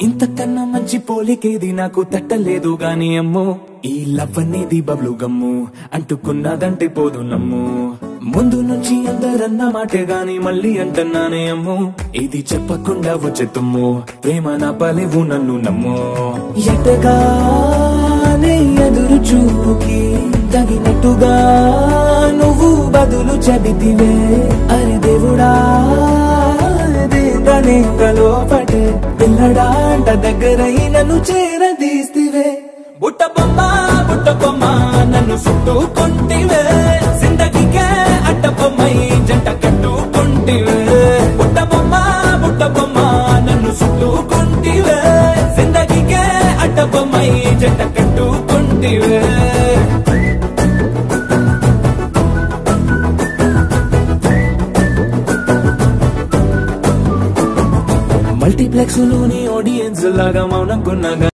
ఇంతకన్నా మంచి పోలికేది నాకు తట్టలేదు గాని అమ్మో ఈ లవ్ అనేది బబ్లు గమ్ము అంటుకున్నదంటే పోదు నమ్ము ముందు నుంచి అందరన్న మాటే గాని మళ్ళీ అంటున్నానే అమ్ము ఇది చెప్పకుండా వచ్చే తుమ్ము ప్రేమ నా పలేవు నన్ను నమ్ము ఎటగానే ఎదురు చూపుకి తగినట్టుగా నువ్వు బదులు చెబితివే అరే దేవుడా లోపటే పిల్లడాంట దగ్గరై నన్ను చేరదీస్తివే బుట్ట బొమ్మ నన్ను చుట్టుకుంటివే జిందగీకే అడ్డ బొమ్మై జంట కట్టుకుంటివే బుట్ట బొమ్మ నన్ను చుట్టుకుంటివే జిందగీకే అడ్డ బొమ్మై జంట కట్టుకుంటివే మల్టీప్లెక్స్ లోని ఆడియన్స్ లాగా మౌనంకున్నాగా